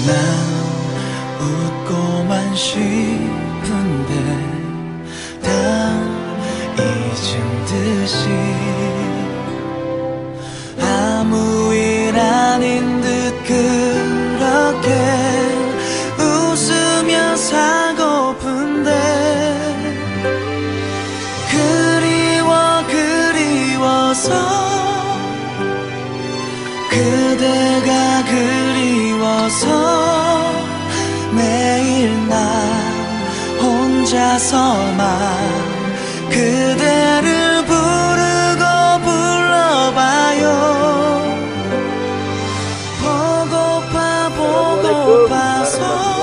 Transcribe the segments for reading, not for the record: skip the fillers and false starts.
난 웃고만 싶은데 다 잊은 듯이 아무 일 아닌 듯 그렇게 웃으며 살고픈데 그리워서 그대가 그리워서 매일 나 혼자서만 그대를 부르고 불러봐요. 보고파서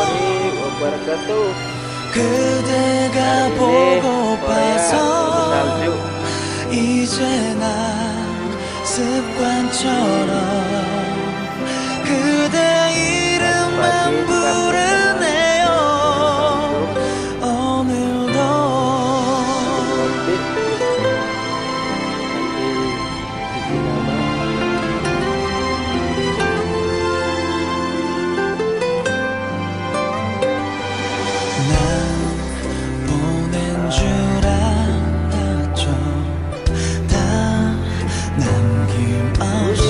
그대가 보고파서 이제 난 습관처럼 그대 이름만 부르네요. 오늘도 난 보낸 줄 알았죠. 다 남김없이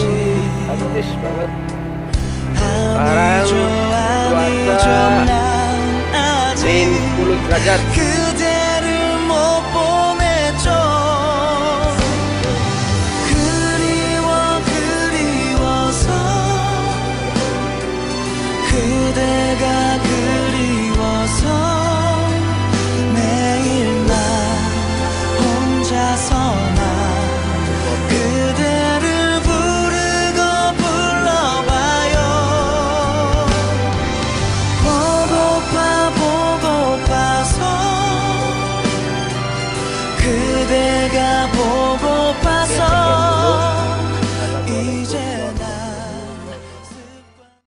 아니죠 난 아직 10 derajat.